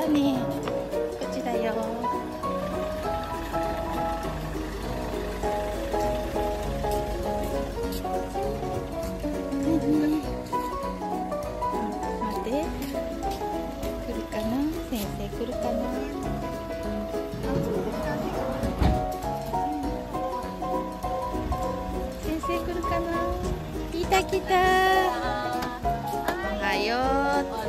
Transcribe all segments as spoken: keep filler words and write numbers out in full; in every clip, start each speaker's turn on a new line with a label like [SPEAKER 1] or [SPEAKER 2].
[SPEAKER 1] たね。こっちだよ。待って、来るかな、先生来るかな。先生来るかな。来た来た。おはよう。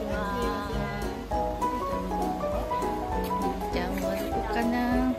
[SPEAKER 1] じゃあもうどこかな。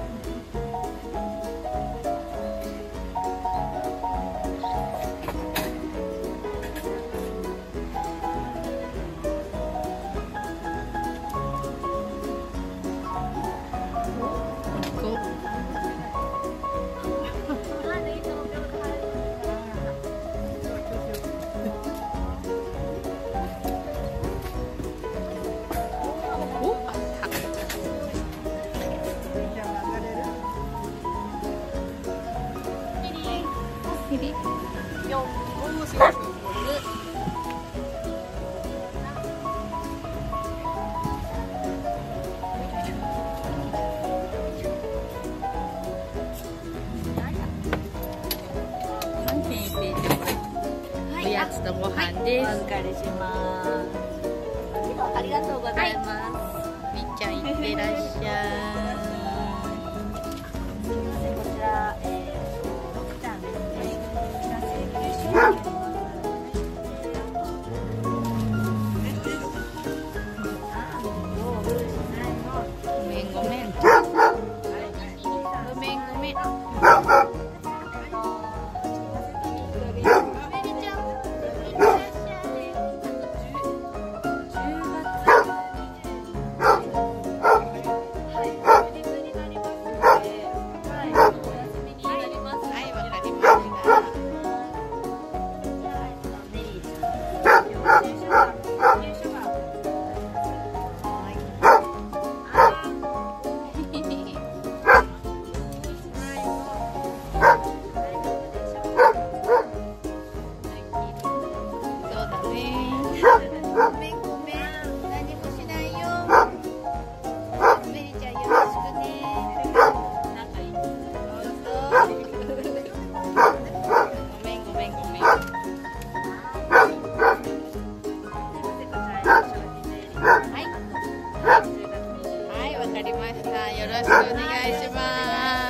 [SPEAKER 1] おやつとご飯です。
[SPEAKER 2] お預かりします。ありがとうございます。
[SPEAKER 1] みっちゃんいってらっしゃい。
[SPEAKER 2] こちら、えー、ろくちゃんですね。こちら請求書。
[SPEAKER 1] ごめんごめん。ごめんごめん。はい、わかりました。よろしくお願いします。